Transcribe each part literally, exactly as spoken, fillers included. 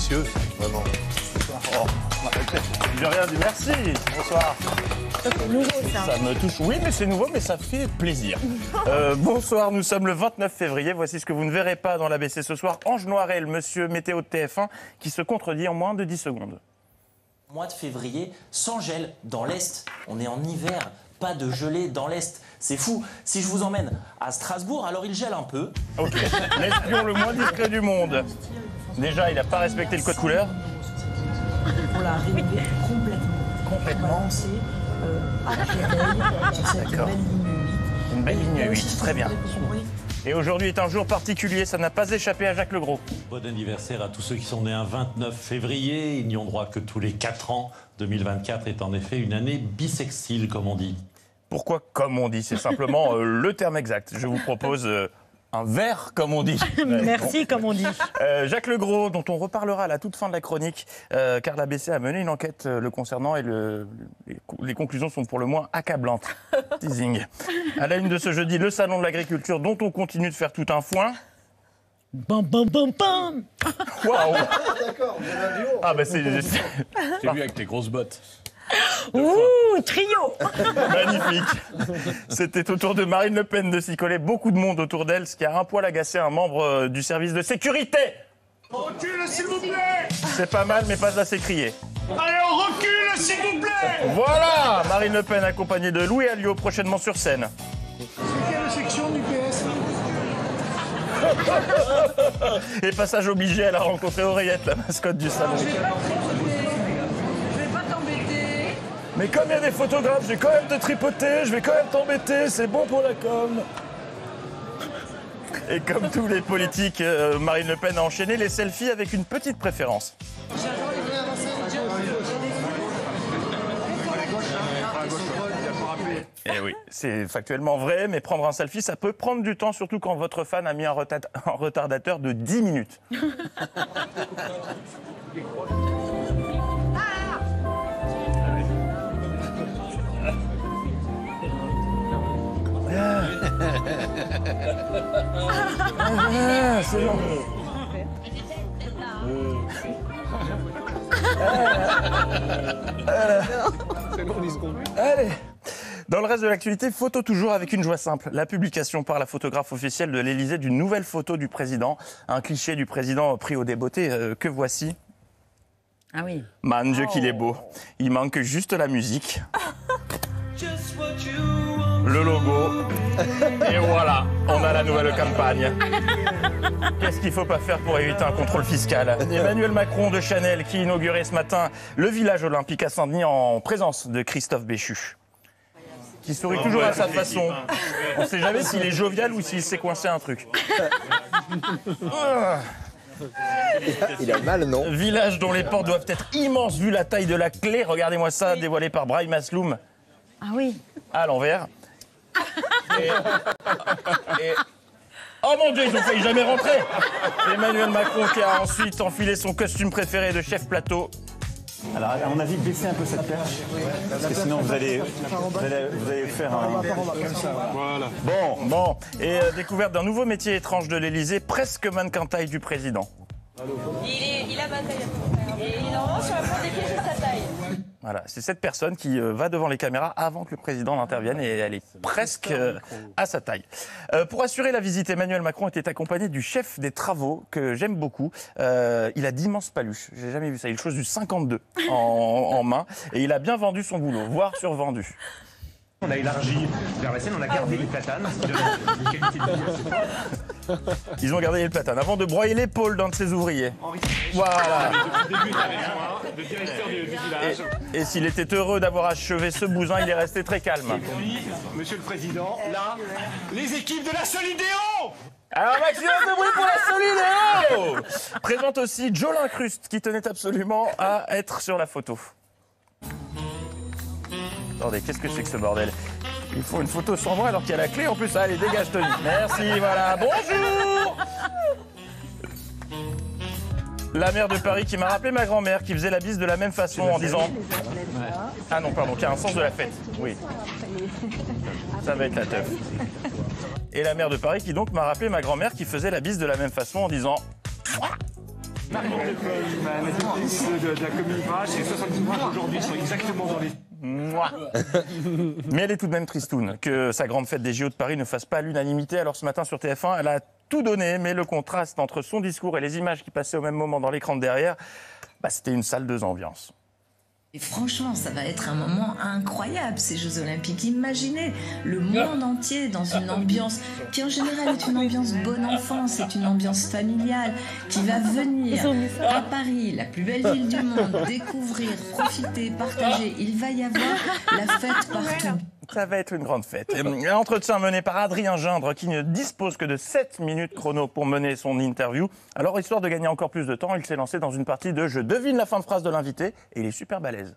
délicieux, vraiment. Oh, j'ai rien dit, merci. Bonsoir. C'est nouveau, ça. Ça me touche. Oui, mais c'est nouveau, mais ça fait plaisir. Euh, bonsoir, nous sommes le vingt-neuf février. Voici ce que vous ne verrez pas dans l'A B C ce soir. Ange Noirel, monsieur météo de T F un, qui se contredit en moins de dix secondes. Mois de février, sans gel dans l'Est. On est en hiver, pas de gelée dans l'Est. C'est fou. Si je vous emmène à Strasbourg, alors il gèle un peu. Ok, l'espion le moins discret du monde. Déjà, il n'a pas respecté le code couleur. On l'a rénové complètement. Complètement. C'est euh, avec les rails, cette D'accord. belle ligne huit. Une belle ligne Et là aussi, huit, c'est très bien. Oui. Et aujourd'hui est un jour particulier, ça n'a pas échappé à Jacques Legros. Bon anniversaire à tous ceux qui sont nés un vingt-neuf février. Ils n'y ont droit que tous les quatre ans. deux mille vingt-quatre est en effet une année bissextile, comme on dit. Pourquoi comme on dit? C'est simplement euh, le terme exact. Je vous propose euh, un verre, comme on dit. Merci, comme on dit. Euh, Jacques Legros, dont on reparlera à la toute fin de la chronique, euh, car l'A B C a mené une enquête euh, le concernant et le, les, les conclusions sont pour le moins accablantes. Teasing. À la une de ce jeudi, le salon de l'agriculture, dont on continue de faire tout un foin. Bam, bam, bam, bam. Waouh! D'accord, vous avez un duo. Ah bah c'est J'ai vu avec tes grosses bottes. Ouh, trio. magnifique. C'était au tour de Marine Le Pen de s'y coller. Beaucoup de monde autour d'elle, ce qui a un poil agacé un membre euh, du service de sécurité. Recule, s'il vous plaît! C'est pas mal, mais pas assez crié. Allez, on recule, s'il vous plaît! Voilà, Marine Le Pen accompagnée de Louis Alliot, prochainement sur scène. C'est quelle section du P S? Et passage obligé, elle a rencontré Oreillette, la mascotte du salon. Je vais pas t'embêter. Mais comme il y a des photographes, je vais quand même te tripoter, je vais quand même t'embêter, c'est bon pour la com. Et comme tous les politiques, euh, Marine Le Pen a enchaîné les selfies avec une petite préférence. Eh oui, c'est factuellement vrai, mais prendre un selfie, ça peut prendre du temps, surtout quand votre fan a mis un, retard- un retardateur de dix minutes. Ah, c'est long. Allez. Dans le reste de l'actualité, photo toujours avec une joie simple. La publication par la photographe officielle de l'Élysée d'une nouvelle photo du président. Un cliché du président pris au débeauté euh, que voici. Ah oui. Man, Dieu qu'il est beau. Il manque juste la musique. Le logo. Et voilà, on a la nouvelle campagne. Qu'est-ce qu'il ne faut pas faire pour éviter un contrôle fiscal? Emmanuel Macron de Chanel qui inaugurait ce matin le village olympique à Saint-Denis en présence de Christophe Béchu. Qui sourit toujours à sa façon. On ne sait jamais s'il est jovial ou s'il s'est coincé un truc. Ah. Il a mal, non? Village dont les portes doivent être immenses vu la taille de la clé. Regardez-moi ça, dévoilé par Brahim Asloum. Ah oui. À l'envers. Et... et- Oh mon Dieu, ils ont failli jamais rentrer. Emmanuel Macron qui a ensuite enfilé son costume préféré de chef plateau. Alors, à mon avis, baissez un peu cette perche, parce que sinon vous allez, vous allez, vous allez faire un... Voilà. Bon, bon. Et euh, découverte d'un nouveau métier étrange de l'Élysée, presque mannequin taille du président. Il, est, il a ma taille. Et il est normalement sur la pointe des pieds juste sa taille. Voilà, c'est cette personne qui euh, va devant les caméras avant que le président n'intervienne et elle est presque euh, à sa taille. Euh, pour assurer la visite, Emmanuel Macron était accompagné du chef des travaux que j'aime beaucoup. Euh, il a d'immenses paluches, j'ai jamais vu ça. Il chose du cinquante-deux en, en main et il a bien vendu son boulot, voire survendu. On a élargi vers la scène, on a gardé les platanes, ce qui donne une qualité de vie. Ils ont gardé les platanes avant de broyer l'épaule d'un de ses ouvriers. Voilà. Le directeur du, du village. Et, et s'il était heureux d'avoir achevé ce bousin, il est resté très calme. Oui, Monsieur le Président, là, Les équipes de la Solidéo! Alors, maximum de bruit pour la Solidéo! Présente aussi Joe Lincruste, qui tenait absolument à être sur la photo. Attendez, qu'est-ce que c'est que ce bordel? Il faut une photo sans moi alors qu'il y a la clé en plus. Allez, dégage Tony. Merci, voilà. Bonjour! La maire de Paris qui m'a rappelé ma grand-mère qui faisait la bise de la même façon en disant... Ah non, pardon, qui a un sens de la fête. Oui. Ça va être la teuf. Et la maire de Paris qui donc m'a rappelé ma grand-mère qui faisait la bise de la même façon en disant... Marion Depeul, la directrice de, de la commune Vache, et soixante-dix ouvrages aujourd'hui sont exactement dans les... Mouah. Mais elle est tout de même tristoune que sa grande fête des J O de Paris ne fasse pas l'unanimité. Alors ce matin sur T F un, elle a tout donné, mais le contraste entre son discours et les images qui passaient au même moment dans l'écran de derrière, bah, c'était une salle de ambiance. Et franchement, ça va être un moment incroyable, ces Jeux Olympiques. Imaginez le monde entier dans une ambiance qui en général est une ambiance bonne enfant, c'est une ambiance familiale qui va venir à Paris, la plus belle ville du monde, découvrir, profiter, partager. Il va y avoir la fête partout. Ça va être une grande fête. Un entretien mené par Adrien Gindre qui ne dispose que de sept minutes chrono pour mener son interview. Alors, histoire de gagner encore plus de temps, il s'est lancé dans une partie de « Je devine la fin de phrase de l'invité » et il est super balèze.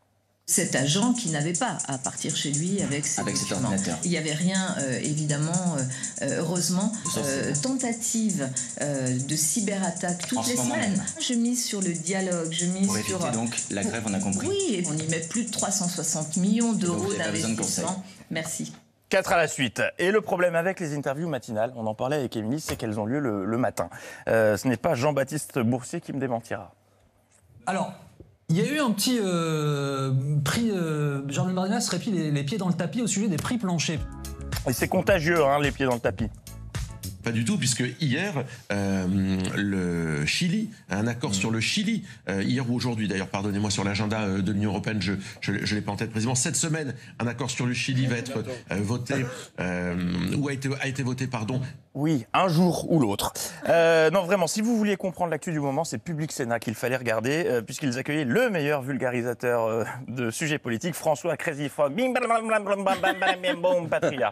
Cet agent qui n'avait pas à partir chez lui avec ses avec cet ordinateur. Il n'y avait rien, euh, évidemment, euh, heureusement. Euh, tentative euh, de cyberattaque toutes les semaines. Même. Je mise sur le dialogue, je mise Pour sur... éviter donc la grève, on a compris. Oui, et on y met plus de trois cent soixante millions d'euros d'investissement. Merci. Quatre à la suite. Et le problème avec les interviews matinales, on en parlait avec Émilie, c'est qu'elles ont lieu le, le matin. Euh, ce n'est pas Jean-Baptiste Boursier qui me démentira. Alors... Il y a eu un petit euh, prix... Euh, Jordan Bardella se répit les, les pieds dans le tapis au sujet des prix planchers. Et c'est contagieux, hein, les pieds dans le tapis. Pas du tout, puisque hier, euh, le Chili, un accord mmh. sur le Chili, euh, hier ou aujourd'hui d'ailleurs, pardonnez-moi, sur l'agenda euh, de l'Union européenne, je ne l'ai pas en tête précisément, cette semaine, un accord sur le Chili va être euh, voté, euh, ou a été, a été voté, pardon. Oui, un jour ou l'autre. Euh, non, vraiment, si vous vouliez comprendre l'actu du moment, c'est Public Sénat qu'il fallait regarder, euh, puisqu'ils accueillaient le meilleur vulgarisateur euh, de sujets politiques, François Crazy Frog. Bim, bam, bam, bam, bam, bam, bam, bam, bam, Patria.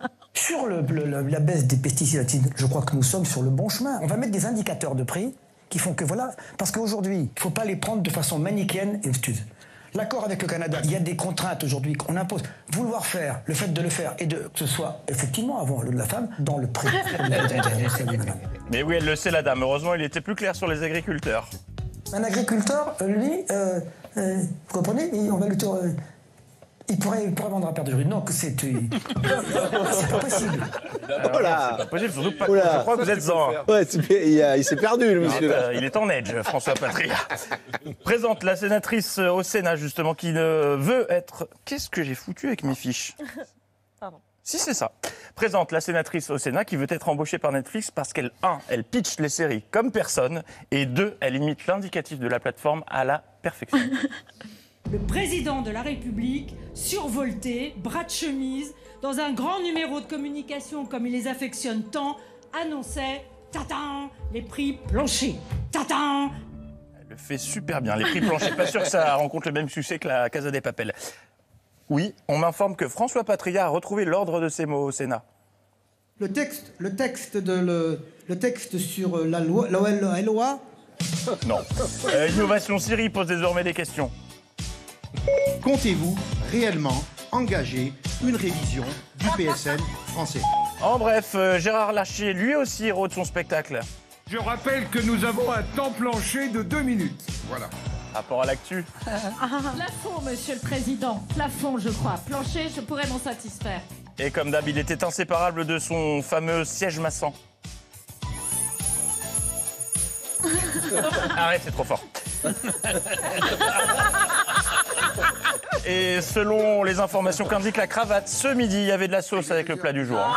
Sur le, le, la baisse des pesticides, je crois que nous sommes sur le bon chemin. On va mettre des indicateurs de prix qui font que voilà, parce qu'aujourd'hui, il ne faut pas les prendre de façon manichéenne et obtuse. L'accord avec le Canada, il y a des contraintes aujourd'hui qu'on impose. Vouloir faire, le fait de le faire et de, que ce soit effectivement avant la femme dans le prix. Mais oui, elle le sait, la dame. Heureusement, il était plus clair sur les agriculteurs. Un agriculteur, lui, euh, euh, vous comprenez, on va le tour. Euh, Il pourrait, il pourrait vendre à perte de rue. Non, que c'est... c'est pas possible. Alors, Oula. c'est pas possible, surtout pas. Oula. Je crois que vous êtes en... Ouais, il, a, il s'est perdu, le monsieur. Non, il est en edge, François Patria. Présente la sénatrice au Sénat, justement, qui ne veut être... Qu'est-ce que j'ai foutu avec mes fiches ? Pardon. Si, c'est ça. Présente la sénatrice au Sénat qui veut être embauchée par Netflix parce qu'elle, un, elle pitch les séries comme personne, et deux, elle imite l'indicatif de la plateforme à la perfection. Le président de la République, survolté, bras de chemise, dans un grand numéro de communication comme il les affectionne tant, annonçait « Tatin, les prix planchers, tatin !» Elle le fait super bien, les prix planchers. Pas sûr que ça rencontre le même succès que la Casa des Papel. Oui, on m'informe que François Patria a retrouvé l'ordre de ses mots au Sénat. Le texte, le texte, de le, le texte sur la loi, la L O A. Non. Euh, Innovation Syrie pose désormais des questions. Comptez-vous réellement engager une révision du P S N français? En bref, euh, Gérard Larcher, lui aussi héros de son spectacle. Je rappelle que nous avons un temps plancher de deux minutes. Voilà. Rapport à l'actu. Plafond, monsieur le président. Plafond, je crois. Plancher, je pourrais m'en satisfaire. Et comme d'hab, il était inséparable de son fameux siège maçon. Arrête, c'est trop fort. Et selon les informations qu'indique la cravate, ce midi, il y avait de la sauce avec le plat du jour. Hein.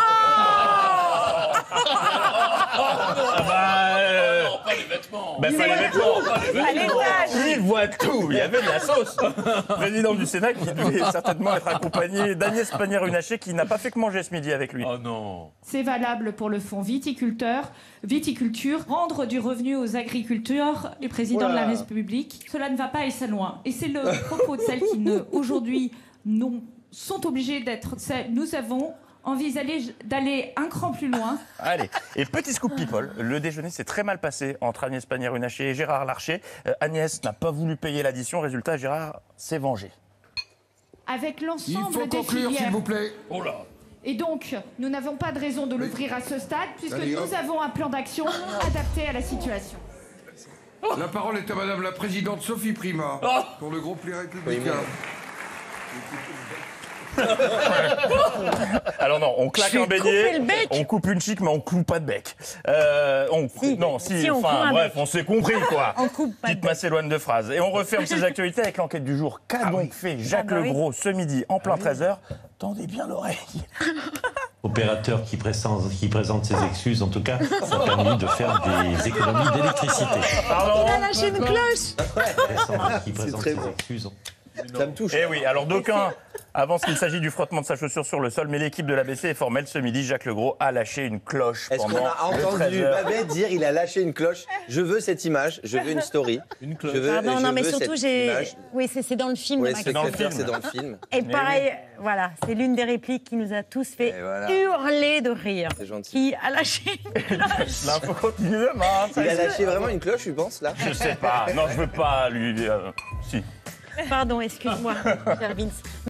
Ah bah, euh... non, pas les vêtements. Bah, pas les vêtements. Pas les vêtements. Il voit tout. Il y avait de la sauce. Président du Sénat qui devait certainement être accompagné d'Agnès Pannier-Runacher qui n'a pas fait que manger ce midi avec lui. Oh non. C'est valable pour le fonds viticulteur, viticulture, rendre du revenu aux agriculteurs du président de la République. Cela ne va pas assez loin. Et c'est le propos de celles qui, ne, aujourd'hui, non, sont obligées d'être... Nous avons... envisager d'aller un cran plus loin. Allez, et petit scoop people, le déjeuner s'est très mal passé entre Agnès Pannier-Runacher et Gérard Larcher. Euh, Agnès n'a pas voulu payer l'addition, résultat, Gérard s'est vengé. Avec l'ensemble Il faut des conclure, filières. s'il vous plaît. Oh là. Et donc, nous n'avons pas de raison de l'ouvrir à ce stade, puisque Allez, nous hop. avons un plan d'action adapté à la situation. La parole est à Madame la Présidente Sophie Primas, pour le groupe Les Républicains. Alors non, on claque Je vais un beignet, couper le bec. on coupe une chic, mais on cloue pas de bec. Euh, on, Si. non, si, Si, on enfin, coupe un bref, bec. on s'est compris, quoi. On coupe pas de Petite bec. Macédoine de phrases. Et on referme ces actualités avec l'enquête du jour. Qu'a donc fait Jacques Ah bah oui. Legros ce midi en plein treize heures? Tendez bien l'oreille. Opérateur qui présente, qui présente ses excuses, en tout cas, ça a permis de faire des économies d'électricité. Pardon. Il a lâché une cloche. Opérateur qui présente très ses bon. excuses. Ça me touche. Eh oui, alors d'aucuns avancent qu'il s'agit du frottement de sa chaussure sur le sol, mais l'équipe de l'A B C est formelle. Ce midi, Jacques Legros a lâché une cloche Est-ce pendant qu'on a le treize entendu heures. Babette dire il a lâché une cloche? Je veux cette image, je veux une story. Une cloche. Je veux, Pardon, je non, mais veux surtout, cette j'ai. image. Oui, c'est c'est dans le film. Pour de les Max. dans le spectateurs, film. c'est dans le film. Et Mais pareil, voilà, c'est l'une des répliques qui nous a tous fait Et voilà. hurler de rire. C'est gentil. Qui a lâché une cloche. L'info continue demain. ça Il a y est. lâché vraiment une cloche, tu penses, là? Je sais pas. Non, je veux pas lui. euh, si. Pardon, excuse-moi, cher Vince.